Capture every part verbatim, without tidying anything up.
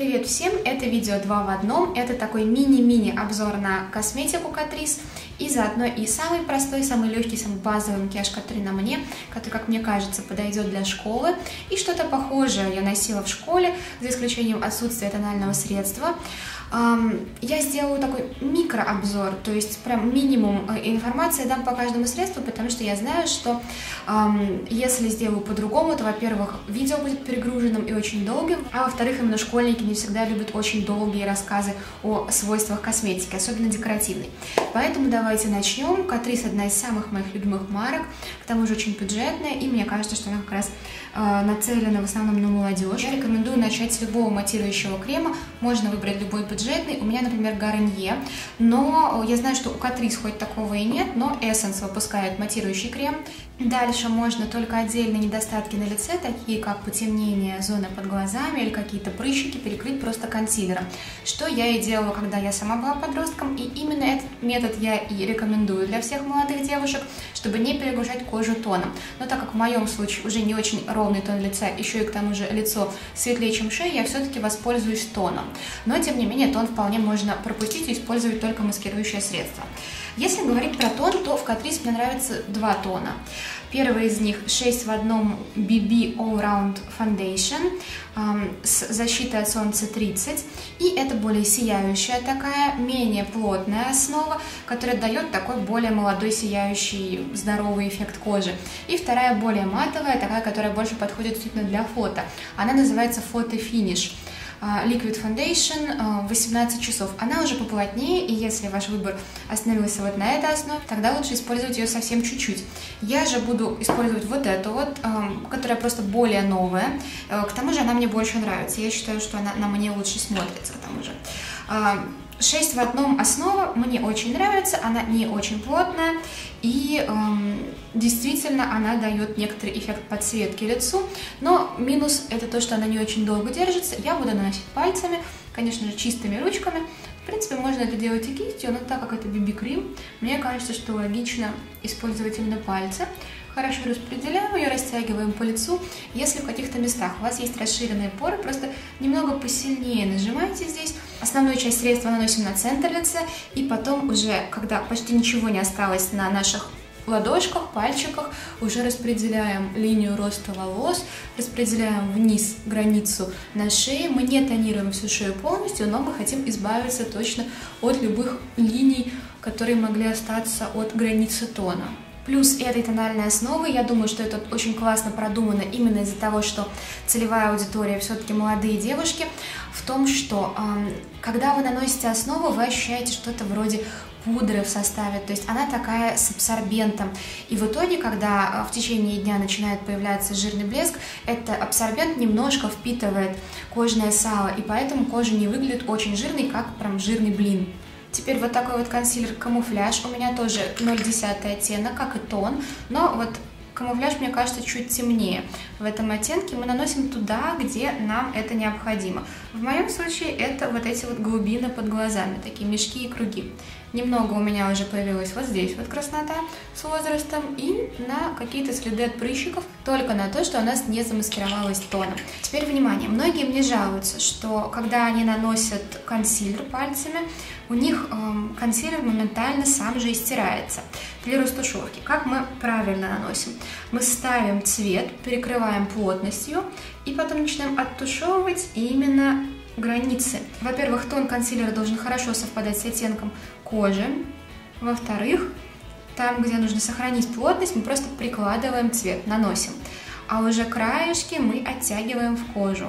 Привет всем! Это видео два в одном. Это такой мини-мини обзор на косметику Catrice. И заодно и самый простой, самый легкий, самый базовый макияж, который на мне, который, как мне кажется, подойдет для школы. И что-то похожее я носила в школе, за исключением отсутствия тонального средства. Я сделаю такой микрообзор, то есть прям минимум информации дам по каждому средству, потому что я знаю, что если сделаю по-другому, то, во-первых, видео будет перегруженным и очень долгим, а во-вторых, именно школьники не всегда любят очень долгие рассказы о свойствах косметики, особенно декоративной. Поэтому давайте начнем. Catrice одна из самых моих любимых марок, к тому же очень бюджетная, и мне кажется, что она как раз нацелена в основном на молодежь. Я рекомендую начать с любого матирующего крема, можно выбрать любой бюджетный. У меня, например, Garnier, но я знаю, что у Catrice хоть такого и нет, но Essence выпускает матирующий крем. Дальше можно только отдельные недостатки на лице, такие как потемнение зоны под глазами или какие-то прыщики, перекрыть просто консилером, что я и делала, когда я сама была подростком, и именно этот метод я и рекомендую для всех молодых девушек, чтобы не перегружать кожу тоном. Но так как в моем случае уже не очень ровный тон лица, еще и к тому же лицо светлее, чем шея, я все-таки воспользуюсь тоном. Но, тем не менее, тон вполне можно пропустить и использовать только маскирующее средство. Если говорить про тон, то в Catrice мне нравятся два тона. Первый из них шесть в одном би би All Round Foundation э, с защитой от солнца тридцать. И это более сияющая такая, менее плотная основа, которая дает такой более молодой, сияющий, здоровый эффект кожи. И вторая более матовая, такая, которая больше подходит действительно для фото. Она называется Photo Finish. Liquid Foundation восемнадцать часов. Она уже поплотнее, и если ваш выбор остановился вот на этой основе, тогда лучше использовать ее совсем чуть-чуть. Я же буду использовать вот эту вот, которая просто более новая. К тому же она мне больше нравится. Я считаю, что она на мне лучше смотрится, к тому же. шесть в одном основа мне очень нравится, она не очень плотная, и эм, действительно она дает некоторый эффект подсветки лицу, но минус это то, что она не очень долго держится. Я буду наносить пальцами, конечно же, чистыми ручками. В принципе, можно это делать и кистью, но так как это би би-крем, мне кажется, что логично использовать именно пальцы. Хорошо распределяем ее, растягиваем по лицу. Если в каких-то местах у вас есть расширенные поры, просто немного посильнее нажимайте здесь. Основную часть средства наносим на центр лица, и потом уже, когда почти ничего не осталось на наших ладошках, пальчиках, уже распределяем линию роста волос, распределяем вниз границу на шее. Мы не тонируем всю шею полностью, но мы хотим избавиться точно от любых линий, которые могли остаться от границы тона. Плюс этой тональной основы, я думаю, что это очень классно продумано именно из-за того, что целевая аудитория все-таки молодые девушки, в том, что э, когда вы наносите основу, вы ощущаете что-то вроде пудры в составе, то есть она такая с абсорбентом. И в итоге, когда в течение дня начинает появляться жирный блеск, этот абсорбент немножко впитывает кожное сало, и поэтому кожа не выглядит очень жирной, как прям жирный блин. Теперь вот такой вот консилер камуфляж, у меня тоже ноль десять оттенок, как и тон, но вот камуфляж, мне кажется, чуть темнее. В этом оттенке мы наносим туда, где нам это необходимо. В моем случае это вот эти вот глубины под глазами, такие мешки и круги. Немного у меня уже появилась вот здесь вот краснота с возрастом и на какие-то следы от прыщиков, только на то, что у нас не замаскировалось тоном. Теперь внимание, многие мне жалуются, что когда они наносят консилер пальцами, у них эм, консилер моментально сам же и стирается. Для растушевки, как мы правильно наносим? Мы ставим цвет, перекрываем плотностью и потом начинаем оттушевывать именно границы. Во-первых, тон консилера должен хорошо совпадать с оттенком кожи. Во-вторых, там, где нужно сохранить плотность, мы просто прикладываем цвет, наносим. А уже краешки мы оттягиваем в кожу.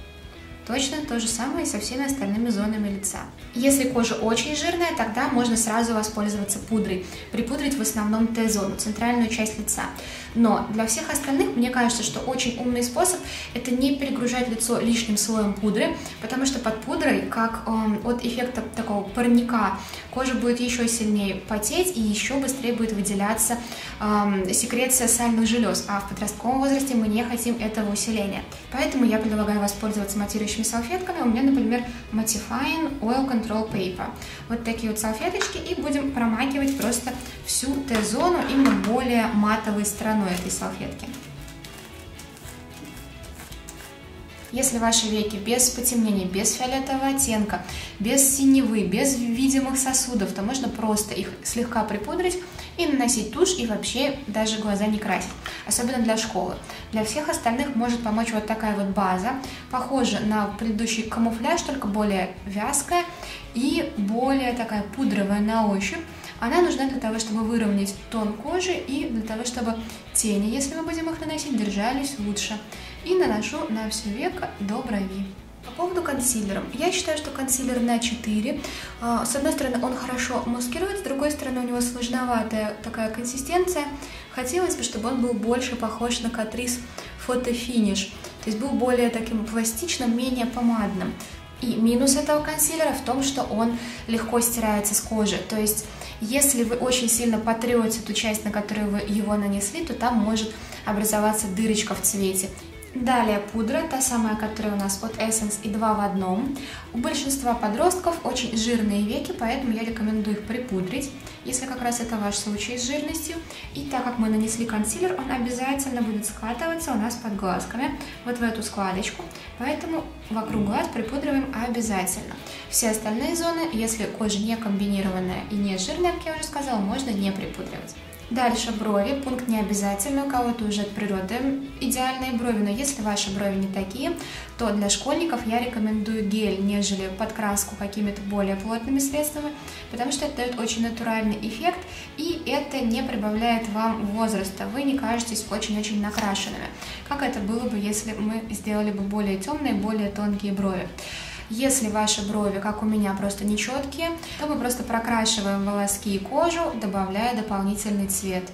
Точно то же самое и со всеми остальными зонами лица. Если кожа очень жирная, тогда можно сразу воспользоваться пудрой. Припудрить в основном Т-зону, центральную часть лица. Но для всех остальных, мне кажется, что очень умный способ – это не перегружать лицо лишним слоем пудры, потому что под пудрой, как э, от эффекта такого парника, кожа будет еще сильнее потеть и еще быстрее будет выделяться э, секреция сальных желез. А в подростковом возрасте мы не хотим этого усиления. Поэтому я предлагаю воспользоваться матирующими салфетками. У меня, например, Mattifying Oil Control Paper. Вот такие вот салфеточки, и будем промакивать просто всю Т-зону именно более матовой стороной этой салфетки. Если ваши веки без потемнения, без фиолетового оттенка, без синевы, без видимых сосудов, то можно просто их слегка припудрить и наносить тушь, и вообще даже глаза не красить, особенно для школы. Для всех остальных может помочь вот такая вот база, похожа на предыдущий камуфляж, только более вязкая и более такая пудровая на ощупь. Она нужна для того, чтобы выровнять тон кожи и для того, чтобы тени, если мы будем их наносить, держались лучше. И наношу на все веко до брови. По поводу консилера. Я считаю, что консилер на четыре. С одной стороны, он хорошо маскирует, с другой стороны, у него сложноватая такая консистенция. Хотелось бы, чтобы он был больше похож на Catrice Photo Finish. То есть был более таким пластичным, менее помадным. И минус этого консилера в том, что он легко стирается с кожи. То есть, если вы очень сильно потрете ту часть, на которую вы его нанесли, то там может образоваться дырочка в цвете. Далее пудра, та самая, которая у нас от Essence и два в одном. У большинства подростков очень жирные веки, поэтому я рекомендую их припудрить, если как раз это ваш случай с жирностью. И так как мы нанесли консилер, он обязательно будет скатываться у нас под глазками, вот в эту складочку, поэтому вокруг глаз припудриваем обязательно. Все остальные зоны, если кожа не комбинированная и не жирная, как я уже сказала, можно не припудривать. Дальше брови, пункт не обязательный, у кого-то уже от природы идеальные брови, но если ваши брови не такие, то для школьников я рекомендую гель, нежели подкраску какими-то более плотными средствами, потому что это дает очень натуральный эффект, и это не прибавляет вам возраста, вы не кажетесь очень-очень накрашенными, как это было бы, если мы сделали бы более темные, более тонкие брови. Если ваши брови, как у меня, просто нечеткие, то мы просто прокрашиваем волоски и кожу, добавляя дополнительный цвет.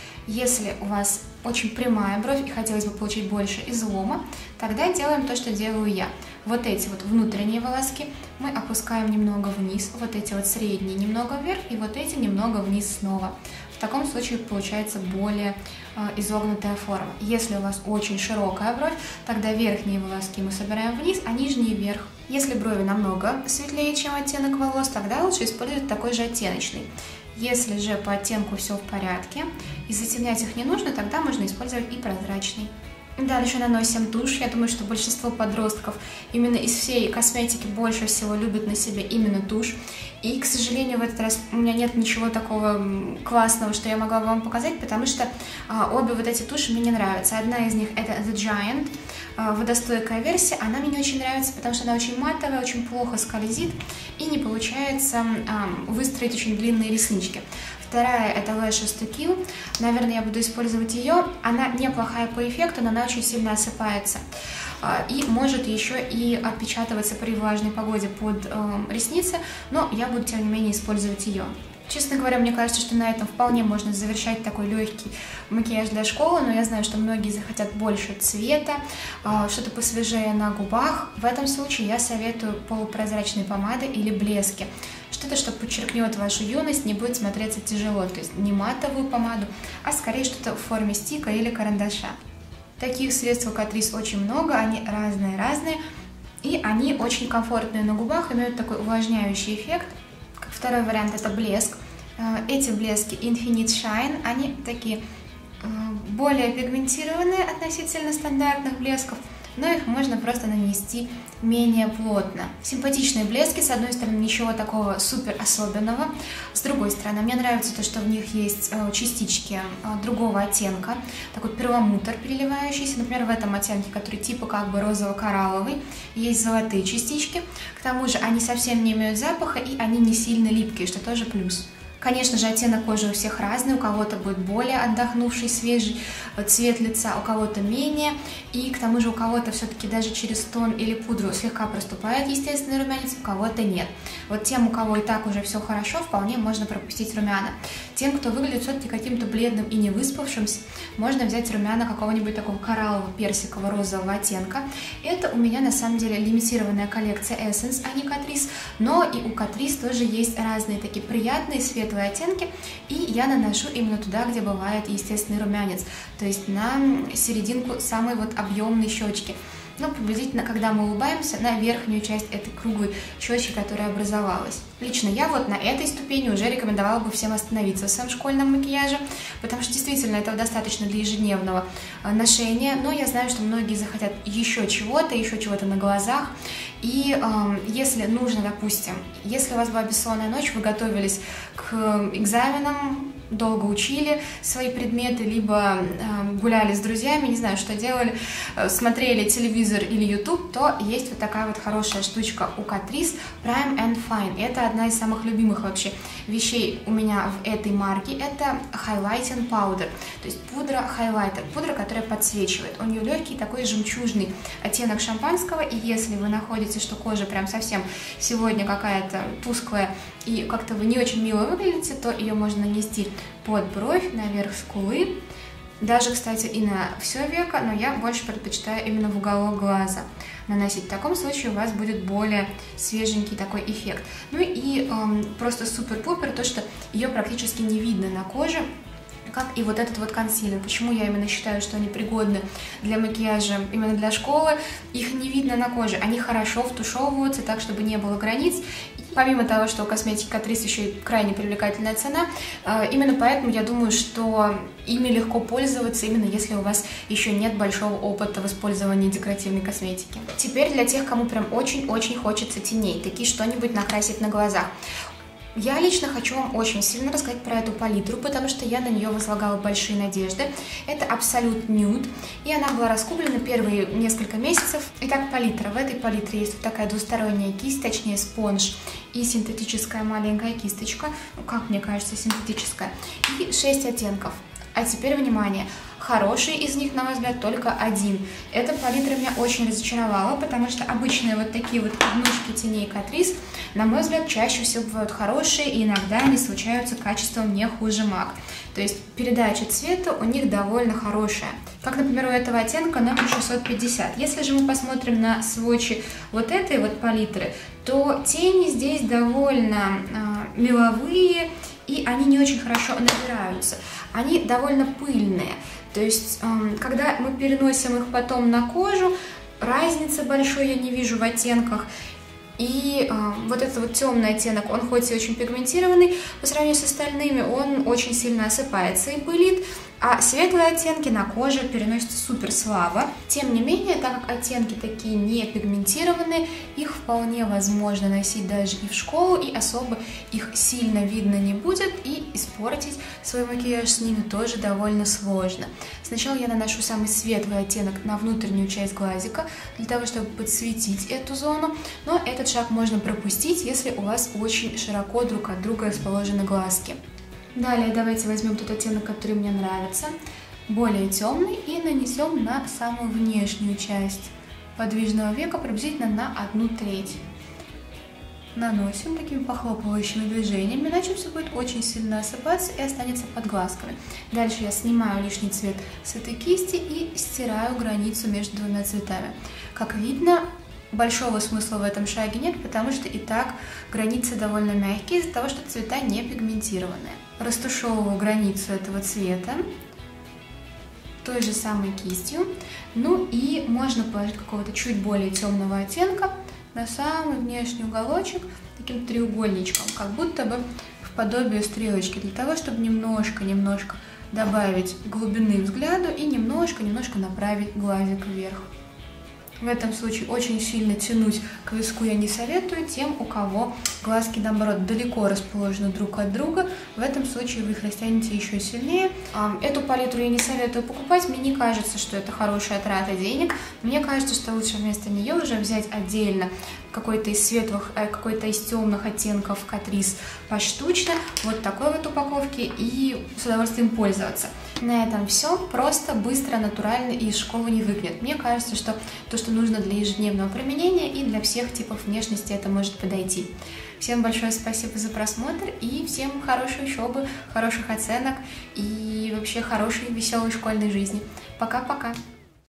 Если у вас очень прямая бровь и хотелось бы получить больше излома, тогда делаем то, что делаю я. Вот эти вот внутренние волоски мы опускаем немного вниз, вот эти вот средние немного вверх и вот эти немного вниз снова. В таком случае получается более э, изогнутая форма. Если у вас очень широкая бровь, тогда верхние волоски мы собираем вниз, а нижние вверх. Если брови намного светлее, чем оттенок волос, тогда лучше использовать такой же оттеночный. Если же по оттенку все в порядке и затемнять их не нужно, тогда можно использовать и прозрачный. Дальше наносим тушь. Я думаю, что большинство подростков именно из всей косметики больше всего любят на себе именно тушь. И, к сожалению, в этот раз у меня нет ничего такого классного, что я могла бы вам показать, потому что а, обе вот эти туши мне не нравятся. Одна из них это The Giant, а, водостойкая версия. Она мне не очень нравится, потому что она очень матовая, очень плохо скользит и не получается а, выстроить очень длинные реснички. Вторая это Lashes to Kill. Наверное, я буду использовать ее. Она неплохая по эффекту, но она очень сильно осыпается. И может еще и отпечатываться при влажной погоде под э, ресницы, но я буду, тем не менее, использовать ее. Честно говоря, мне кажется, что на этом вполне можно завершать такой легкий макияж для школы, но я знаю, что многие захотят больше цвета, э, что-то посвежее на губах. В этом случае я советую полупрозрачные помады или блески. Что-то, что подчеркнет вашу юность, не будет смотреться тяжело, то есть не матовую помаду, а скорее что-то в форме стика или карандаша. Таких средств у Catrice очень много, они разные-разные, и они очень комфортные на губах, имеют такой увлажняющий эффект. Второй вариант это блеск. Эти блески Infinite Shine, они такие более пигментированные относительно стандартных блесков, но их можно просто нанести менее плотно. Симпатичные блески, с одной стороны, ничего такого супер особенного, с другой стороны, мне нравится то, что в них есть частички другого оттенка, такой перламутр переливающийся, например, в этом оттенке, который типа как бы розово-коралловый, есть золотые частички, к тому же они совсем не имеют запаха и они не сильно липкие, что тоже плюс. Конечно же, оттенок кожи у всех разный, у кого-то будет более отдохнувший, свежий цвет лица, у кого-то менее, и к тому же у кого-то все-таки даже через тон или пудру слегка проступает естественный румянец, у кого-то нет. Вот тем, у кого и так уже все хорошо, вполне можно пропустить румяна. Тем, кто выглядит все-таки каким-то бледным и не выспавшимся, можно взять румяна какого-нибудь такого кораллового, персикового, розового оттенка. Это у меня на самом деле лимитированная коллекция Essence, а не Catrice, но и у Catrice тоже есть разные такие приятные светлые оттенки, и я наношу именно туда, где бывает естественный румянец, то есть на серединку самой вот объемной щечки. ну, приблизительно, когда мы улыбаемся, на верхнюю часть этой круглой щечки, которая образовалась. Лично я вот на этой ступени уже рекомендовала бы всем остановиться в своем школьном макияже, потому что действительно этого достаточно для ежедневного ношения, но я знаю, что многие захотят еще чего-то, еще чего-то на глазах, и э, если нужно, допустим, если у вас была бессонная ночь, вы готовились к экзаменам, долго учили свои предметы, либо э, гуляли с друзьями, не знаю, что делали, э, смотрели телевизор или YouTube, то есть вот такая вот хорошая штучка у Catrice Prime and Fine. Это одна из самых любимых вообще вещей у меня в этой марке. Это Highlighting Powder, то есть пудра-хайлайтер, пудра, которая подсвечивает. У нее легкий такой жемчужный оттенок шампанского, и если вы находите, что кожа прям совсем сегодня какая-то тусклая и как-то вы не очень мило выглядите, то ее можно нанести под бровь, наверх скулы, даже, кстати, и на все веко, но я больше предпочитаю именно в уголок глаза наносить. В таком случае у вас будет более свеженький такой эффект. Ну и эм, просто супер-пупер то, что ее практически не видно на коже, как и вот этот вот консилер. Почему я именно считаю, что они пригодны для макияжа именно для школы? Их не видно на коже, они хорошо втушевываются так, чтобы не было границ. И помимо того, что у косметики Catrice еще и крайне привлекательная цена, именно поэтому я думаю, что ими легко пользоваться, именно если у вас еще нет большого опыта в использовании декоративной косметики. Теперь для тех, кому прям очень-очень хочется теней, такие что-нибудь накрасить на глазах. Я лично хочу вам очень сильно рассказать про эту палитру, потому что я на нее возлагала большие надежды. Это Absolute Nude, и она была раскуплена первые несколько месяцев. Итак, палитра. В этой палитре есть вот такая двусторонняя кисть, точнее спонж, и синтетическая маленькая кисточка, ну, как мне кажется, синтетическая, и шесть оттенков. А теперь внимание! Хороший из них, на мой взгляд, только один. Эта палитра меня очень разочаровала, потому что обычные вот такие вот однушки теней Catrice, на мой взгляд, чаще всего бывают хорошие, и иногда они случаются качеством не хуже MAC. То есть передача цвета у них довольно хорошая. Как, например, у этого оттенка номер шестьсот пятьдесят. Если же мы посмотрим на сводчи вот этой вот палитры, то тени здесь довольно э, меловые, и они не очень хорошо набираются. Они довольно пыльные. То есть, э, когда мы переносим их потом на кожу, разницы большой я не вижу в оттенках. И э, вот этот вот темный оттенок, он хоть и очень пигментированный, по сравнению с остальными, он очень сильно осыпается и пылит. А светлые оттенки на коже переносятся супер слабо. Тем не менее, так как оттенки такие не пигментированные, их вполне возможно носить даже и в школу, и особо их сильно видно не будет, и испортить свой макияж с ними тоже довольно сложно. Сначала я наношу самый светлый оттенок на внутреннюю часть глазика, для того, чтобы подсветить эту зону, но этот шаг можно пропустить, если у вас очень широко друг от друга расположены глазки. Далее давайте возьмем тот оттенок, который мне нравится, более темный, и нанесем на самую внешнюю часть подвижного века, приблизительно на одну треть. Наносим такими похлопывающими движениями, иначе все будет очень сильно осыпаться и останется под глазками. Дальше я снимаю лишний цвет с этой кисти и стираю границу между двумя цветами. Как видно, большого смысла в этом шаге нет, потому что и так границы довольно мягкие из-за того, что цвета не пигментированные. Растушевываю границу этого цвета той же самой кистью. Ну и можно положить какого-то чуть более темного оттенка на самый внешний уголочек таким треугольничком, как будто бы в подобие стрелочки, для того, чтобы немножко-немножко добавить глубины взгляду и немножко-немножко направить глазик вверх. В этом случае очень сильно тянуть к виску я не советую тем, у кого глазки, наоборот, далеко расположены друг от друга. В этом случае вы их растянете еще сильнее. Эту палитру я не советую покупать. Мне не кажется, что это хорошая трата денег. Мне кажется, что лучше вместо нее уже взять отдельно какой-то из светлых, какой-то из темных оттенков Catrice поштучно, вот такой вот упаковки, и с удовольствием пользоваться. На этом все. Просто, быстро, натурально и из школы не выглядит. Мне кажется, что то, что нужно для ежедневного применения и для всех типов внешности, это может подойти. Всем большое спасибо за просмотр и всем хорошей учебы, хороших оценок и вообще хорошей веселой школьной жизни. Пока-пока!